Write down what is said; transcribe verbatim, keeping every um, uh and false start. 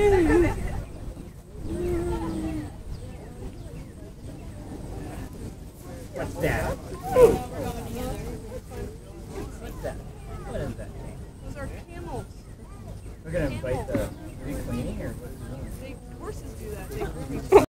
What's that? What's that? What is that thing? Those are camels. We're gonna invite the